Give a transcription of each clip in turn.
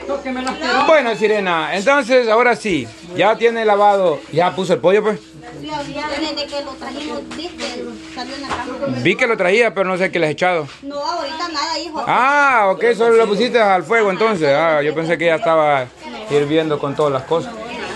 Bueno, Sirena, entonces ahora sí, ya tiene lavado, ya puso el pollo, pues. Desde que lo trajimos, viste, salió en la cámara. Vi que lo traía, pero no sé qué le has echado. No, ahorita nada, hijo. Ah, ok, solo lo pusiste al fuego entonces. Ah, yo pensé que ya estaba hirviendo con todas las cosas.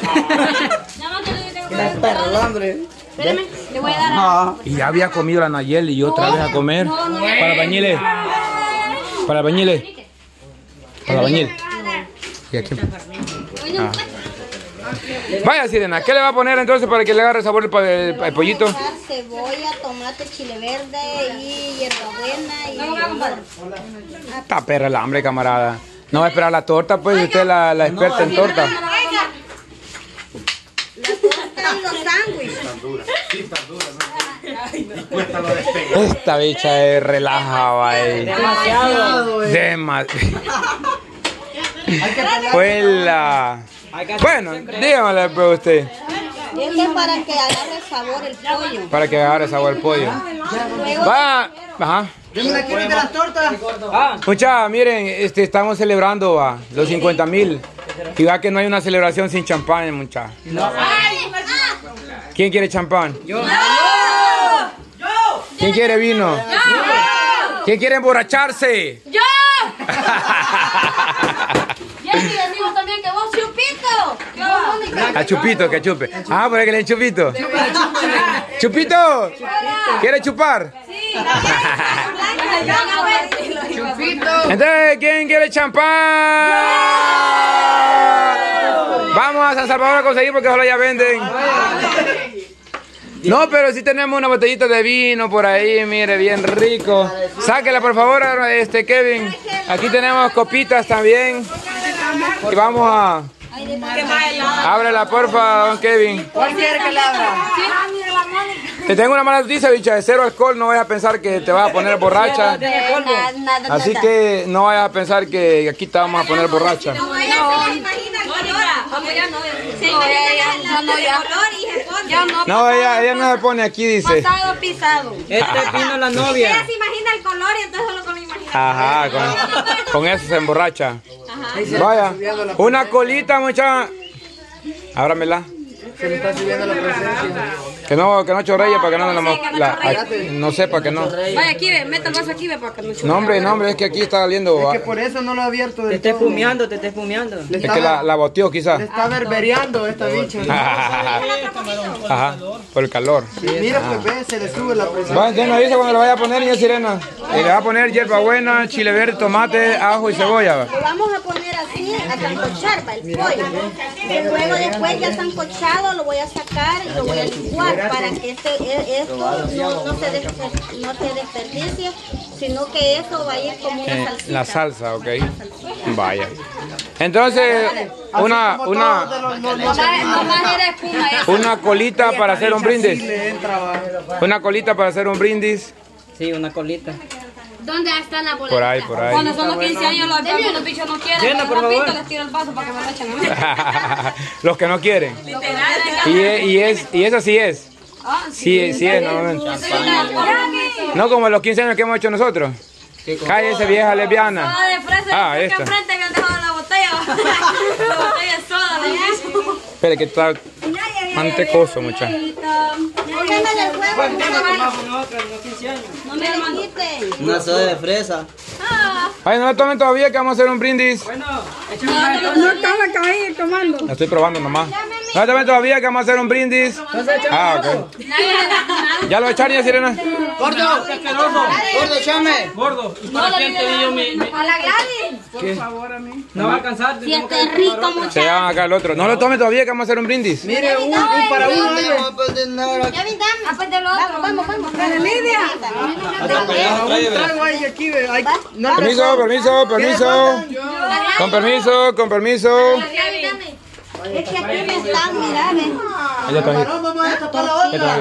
Perro el hambre. Espérame, le voy a dar a... Y ya había comido la Nayeli y otra vez a comer. Para albañiles. Para albañiles. Para albañil. Y aquí. Ah. Vaya, Sirena, ¿qué le va a poner entonces para que le agarre sabor el pollito? Cebolla, tomate, chile verde y hierbabuena y... Está perra el hambre, camarada. No va a esperar la torta, pues usted es la experta en torta. La torta y los sándwiches. Esta bicha es relajada, ahí. Demasiado, Bueno, dígamele pues usted. Es que para que agarre sabor el pollo. Para que agarre sabor el pollo. Luego, Va, ajá. Yo me la quiero de las tortas. Mucha, miren, estamos celebrando los 50,000. Y va que no hay una celebración sin champán, mucha. ¿Quién quiere champán? Yo. ¿Quién quiere vino? ¿Quién quiere emborracharse? ¡Yo! Y decimos también que vos, Chupito. A Chupito, que chupe. Ah, por ahí que le den Chupito. Chupito, ¿quiere chupar? Sí. Entonces, ¿quién quiere champán? Vamos a San Salvador a conseguir porque solo ya venden. No, pero sí tenemos una botellita de vino por ahí, mire, bien rico. Sáquela por favor, Kevin. Aquí tenemos copitas también. Y vamos a... Ábrela, porfa, don Kevin. ¿Cuál quiere que la abra? Te tengo una mala noticia, bicha, de cero alcohol. No vayas a pensar que te vas a poner borracha. Así que no vayas a pensar que aquí te vamos a poner borracha. No, ella no se pone aquí, dice. pasado pisado. Este vino la novia. Ella se imagina el color y entonces solo con imaginación. Ajá, con eso se emborracha. Vaya, una colita, mucha. Ábramela. Se le está subiendo la presencia. Que no chorreye para que no sepa que no. Vaya, aquí, ve, meta el vaso aquí, ve, para que no No, hombre, es que aquí está saliendo. Es que por eso no lo ha abierto del Te estés todo. fumeando, te estés fumeando. Le Es está, que la boteó quizás. le está berbereando esta bicha. Ajá, por el calor. Mira, pues ve, se le sube la presencia. Va, entonces nos dice cuando lo vaya a poner, niña Sirena. Y le va a poner hierbabuena, chile verde, tomate, ajo y cebolla. Lo vamos a poner así, a sancochar, va, el pollo. Y luego después ya sancochado lo voy a sacar y lo voy a licuar para que esto no se desperdicie, sino que eso va a ir como una salsita. La salsa, ok. Vaya. Entonces, una colita para hacer un brindis. Una colita para hacer un brindis. Sí, una colita. ¿Dónde están las boletas? Por ahí, por ahí. Cuando son los 15 años, los bichos no quieren. Llena, por favor. Les tiro el vaso para que me lo echen a mí. Los que no quieren. Y eso sí es. Sí es, normalmente. No como los 15 años que hemos hecho nosotros. Cállese, vieja lesbiana. Soda de fresa, Ah, que esta. enfrente me han dejado la botella. La botella es soda, lo mismo. Espere que está mantecoso, muchachos. Pónganle el huevo, no me lo quiten. Una soda de fresa. Ay, no la tomen todavía que vamos a hacer un brindis. La estoy probando nomás. No la tomen todavía que vamos a hacer un brindis. Ah, ok. ¿Ya lo echaron, ya, Sirena? Gordo, gordo, chame. Gordo, ¿y para quién te di yo mi...? A la Gladys. No va a alcanzar. Si este rico, Se muchacho. llaman acá el otro. No lo tomen todavía que vamos a hacer un brindis. Mire, un para uno. Ya vindamos. Pues del otro. Vamos. Lidia. Un trago ahí aquí, ve. Ay, no Permiso. Con permiso. Es que aquí me están, mira, ven. Allá está ahí. vamos a destapar la otra.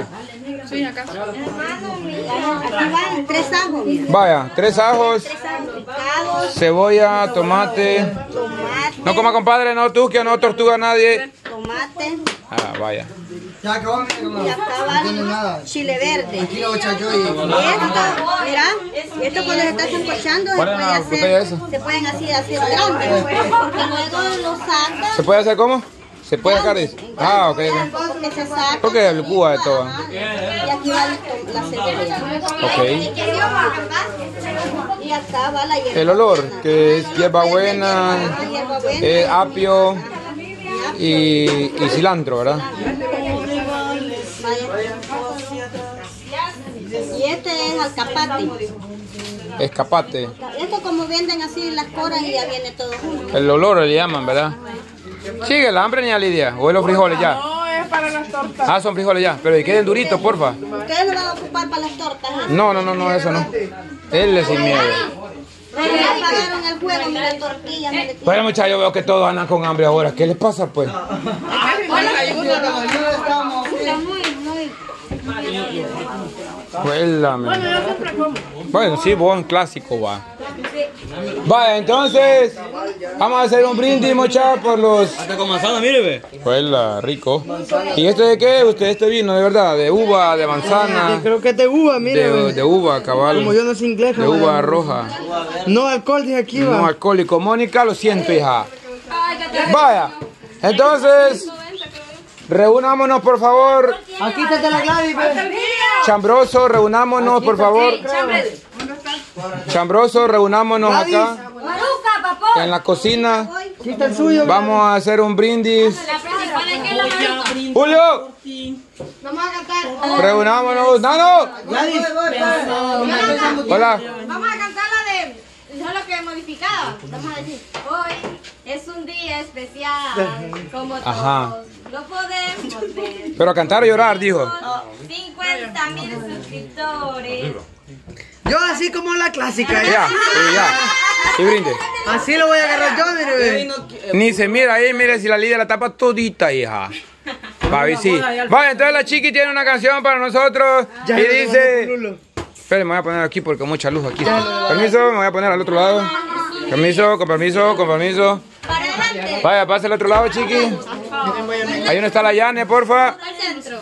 Aquí van 3 ajos. Vaya, 3 ajos, Picados, cebolla, tomate. tomate. No coma, compadre, no tusque, no tortuga a nadie. Tomate. Ah, vaya. Ya acabó, Y acá va el chile verde. Esto, mira, esto cuando se está sancochando se pueden así hacer grandes. Porque luego lo sacan. ¿Se puede hacer cómo? ¿Se puede sacar? Ah, ok. Porque se saca. Porque el cubo de todo. Y aquí va la cebolla. Ok. Y acá va la hierba. El olor, que es hierbabuena, apio y cilantro, ¿verdad? Y este es alcapate. Escapate. Esto como venden así las coras y ya viene todo junto. El olor le llaman, ¿verdad? Sigue la hambre, niña Lidia. ¿O es los frijoles ya? No, es para las tortas. Ah, son frijoles ya. Pero y queden duritos, porfa. ¿Ustedes lo van a ocupar para las tortas? No, eso no. Él es sin miedo. Ya pagaron el juego, mira, tortillas. Bueno, muchachos, yo veo que todos andan con hambre ahora. ¿Qué les pasa, pues? Bueno, sí, buen clásico, va. Vaya, entonces, vamos a hacer un brindis, muchachos, por los... Hasta con manzana, mire, ve. Huela, rico. ¿Y esto de qué? ¿Usted este vino, de verdad? ¿De uva, de manzana? Creo que es de uva, mire. De uva, cabal. Como yo no sé inglés. De uva roja. No alcohol, dije aquí, va. No alcohólico. Mónica, lo siento, hija. Vaya, entonces, reunámonos, por favor. Aquí está la Gladys, ve. Chambroso, reunámonos, por favor. Chambroso, reunámonos acá en la cocina. Aquí está el suyo. Vamos a hacer un brindis. Julio, Vamos a cantar. reunámonos. ¡Nano! Gladys. Hola. Vamos a cantar la de... Solo que modificada. Vamos a decir, hoy es un día especial, como Ajá. todos lo podemos ver. Pero a cantar o llorar, dijo. 50,000 suscriptores. Yo así como la clásica. Ya, ya. Y brinde. Así lo voy a agarrar yo, mire, ve. Ni se mira ahí, mire si la Lidia la tapa todita, hija. Va, sí. Vaya, entonces la chiqui tiene una canción para nosotros y dice... Esperen, me voy a poner aquí porque hay mucha luz aquí. Permiso, me voy a poner al otro lado. Permiso, con permiso, con permiso. Para adelante. Vaya, pase al otro lado, chiqui. Ahí donde está la Yane, porfa. Al centro.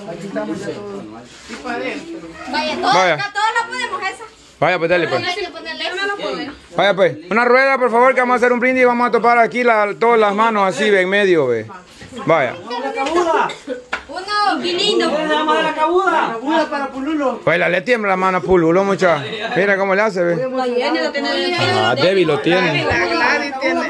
Vaya, Vaya. Todos lo podemos, esa. Vaya, pues dale, pues. Hay que ponerle eso. No lo puedo. Vaya, pues. Una rueda, por favor, que vamos a hacer un brindis y vamos a topar aquí todas las manos así, ve, en medio, ve. Vaya. Uno, qué lindo. Cabuda para Pululo. Pues le tiembla la mano a Pululo, mucha. Mira cómo le hace, ve. Ah, débil lo tiene. La Gladys tiene.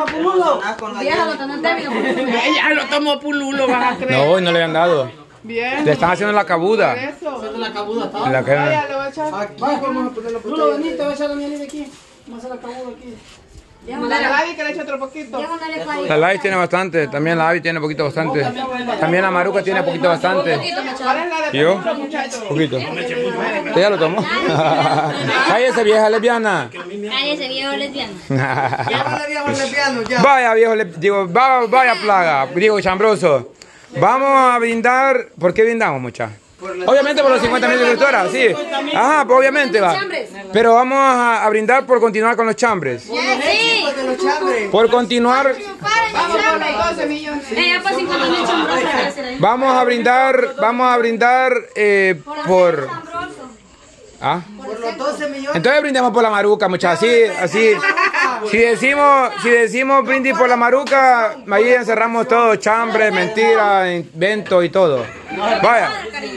Ya lo tomó Pululo, vas a creer. No, hoy no le han dado. Bien. Le están haciendo la cabuda. Eso. La que- Vaya, le voy a echar. Aquí vamos a poner la Pululo, venite, voy a echar la miel de aquí. Vamos a hacer la cabuda aquí. La Gladys que le eche otro poquito. La Lai tiene bastante, también la Avi tiene poquito bastante. También la Maruca tiene poquito bastante. ¿Cuál es la de ¿Y yo? Pululo, muchachos? Poquito. ¿Usted ya lo tomó? Cállese, vieja lesbiana. Cállese, viejo lesbiano. Ya no le habíamos lesbiano, ya. Vaya, viejo, vaya plaga, digo, chambroso. Vamos a brindar. ¿Por qué brindamos, mucha? Obviamente por los 50,000 suscriptoras, sí. Ajá, pues obviamente va. Pero vamos a brindar por continuar con los chambres. Sí. De los chambres. Por continuar, Vamos por los 12 millones. Ya pues 50,000 chambrosos. vamos a brindar por... ¿Ah? Por los 12 millones. Entonces brindemos por la Maruca, muchachos. Así. Si decimos brindis por la Maruca, ahí encerramos todo, chambre, mentira, invento y todo. Vaya.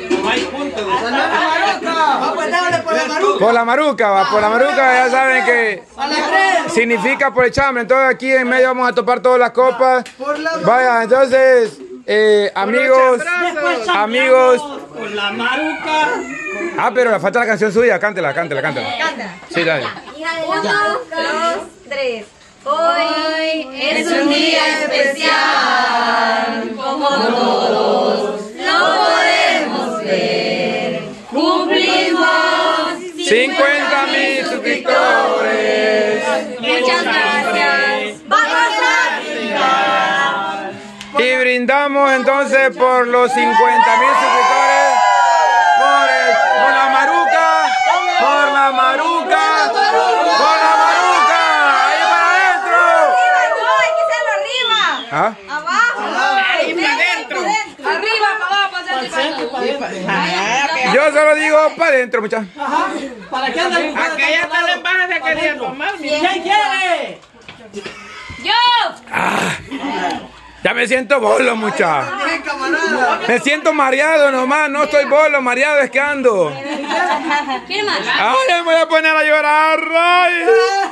Vamos a darle por la Maruca. Por la Maruca, va. Por la Maruca ya saben que significa por el chambre. Entonces aquí en medio vamos a topar todas las copas. Vaya, entonces, amigos. Por la Maruca. Ah, pero le falta la canción suya. Cántela. Sí, dale. 1, 2, 3. Hoy es un día especial, como todos lo podemos ver. Cumplimos 50,000 suscriptores. Muchas gracias. ¡Vamos a brindar! Y brindamos entonces por los 50,000 suscriptores. Por la Maruca. Por la Maruca. Por la Maruca. Ahí para adentro. No, hay que hacerlo arriba. ¿Ah? Abajo. Ahí para adentro. Arriba, para abajo, para el centro y para adentro. Yo solo digo para adentro, muchachos. Ajá. ¿Para qué andan? Aquella tal embaja se quería tomar. ¿Quién quiere? ¡Yo! Ya me siento bolo, muchachos. Me siento mareado nomás, no estoy bolo, mareado es que ando. ¿Quién más? Ay, me voy a poner a llorar. Ay.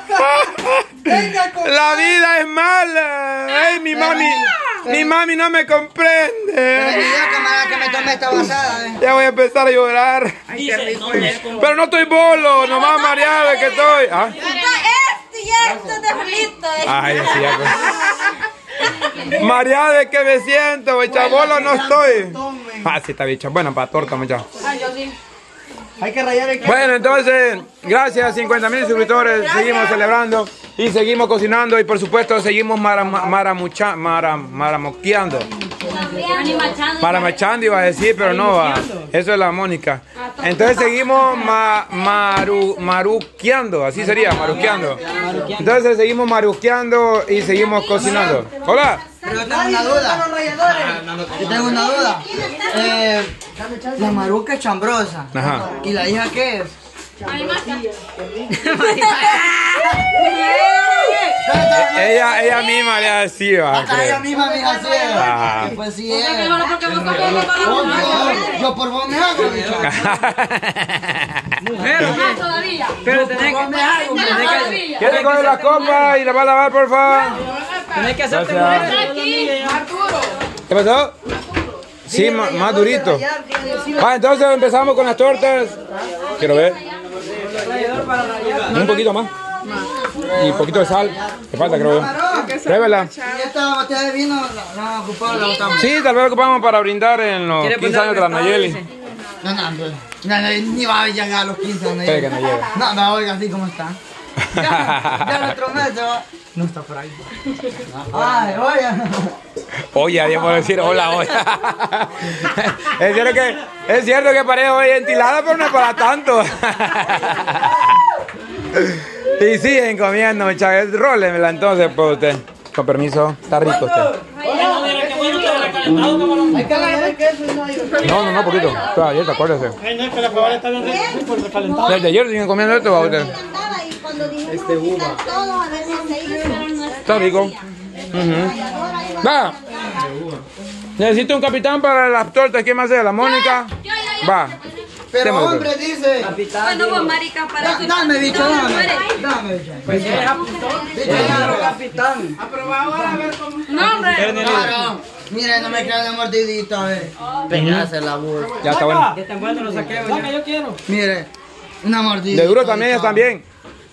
La vida es mala. Ay, mi mami no me comprende. Que me tome esta basada, Ya voy a empezar a llorar. Pero no estoy bolo, nomás mareado es que estoy. ¿Ah? Esto de frito. Ay, sí, ya. Mareado es que me siento, bicha, bolo no estoy. Ah, sí, está bicha. Bueno, para torta, muchachos. Hay que rayar el queso. Bueno, entonces, gracias, 50,000 suscriptores. Seguimos celebrando y seguimos cocinando y por supuesto seguimos maramoqueando. Maramachando iba a decir, pero no va. Eso es la Mónica. Entonces seguimos maruqueando, así sería, maruqueando. Entonces seguimos maruqueando y seguimos cocinando. Hola. Pero yo tengo una duda. Yo tengo una duda. La maruca es chambrosa. Ajá. ¿Y la hija qué es? Ella misma le decía. Ella misma me hija Ah. que pues sí es. Yo por vos me hago, bicho. Todavía. Pero tenés ¿Quiere coger la copa y la va a lavar, por favor? que hacerte ¿Qué pasó? Sí, más durito. Ah, entonces empezamos con las tortas. Quiero ver. Un poquito más. Y un poquito de sal. ¿Qué falta, creo yo? Pruébela. Y esta botella de vino la ocupamos, la botamos. Sí, tal vez la ocupamos para brindar en los 15 años de la Nayeli. No, ni va a llegar a los 15 años. Espera que no llegue. No, oiga, así como está. Ya el otro mes se va. No está por ahí. Ay, oye. Oye, debemos decir hola, hola. Es cierto que parece hoy entilada, pero no es para tanto. Y siguen comiendo, muchachos. Rólemela entonces, pues usted. Con permiso, está rico usted. Hay que rayar el queso y no hay. No, poquito. Está ayer, acuérdese. No, es que la probable está bien rica por recalentado. Desde ayer siguen comiendo esto, va usted. Y cuando dijimos quitar todo, a ver si se hizo. Está rico. Va. Necesito un capitán para las tortas. ¿Quién más es? ¿La Mónica? Va. Pero hombre, dice. Bueno, vos, marica, para tu... Dame, bicho, dame. Dame, bicho. Pues eres Capitán. No, hombre. Claro. Mire, no me crean de mordidita, a ver. Pegarse la boca. Ya está bueno. Ya está bueno, lo saqué. Saca, yo quiero. Mire, una mordidita. De duro también están bien.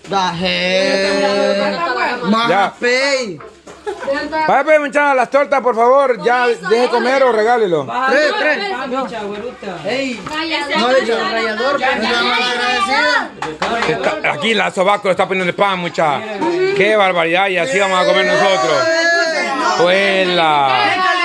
Más Ya. pay. Vaya pues, muchachos, las tortas, por favor. Ya deje comer o regálelo. Tres. Ey, no le echo el rallador, pero está mal agradecida. Aquí la sobaco le está poniendo el pan, mucha. Qué barbaridad. Y así vamos a comer nosotros. ¡Huela!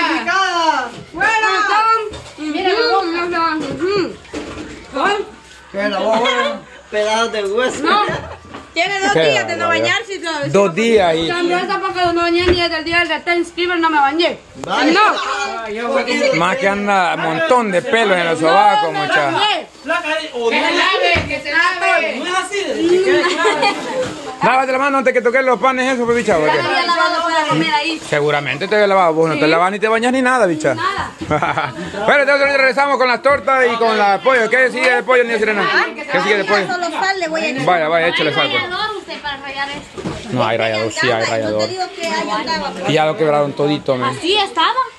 Que la voy a pedazos de hueso. Tiene 2 Qué días de no barbaridad. bañarse y todo. 2 días y... Chambrosa porque no bañé ni desde el día del Thanksgiving no me bañé. No. Más que anda un montón de pelos en los sobacos, mucha. Que se lave. No es así. Lávate la mano antes que toques los panes, eso, pues, bicha. Porque... Ya lavado para comer ahí. Seguramente te había lavado. Vos no te lavas ni te bañas ni nada, bicha. Nada. Bueno, entonces regresamos con las tortas y con la pollo. ¿Qué sigue de pollo, ni Sirena? ¿Qué sigue de pollo? Solo sal le voy a echar. Vaya, échale sal. Pues. Rallador usted para rallar esto. No hay rallador, sí hay Yo rallador. te digo que ahí andaba. Y ya lo quebraron todito, men. ¿Así estaba?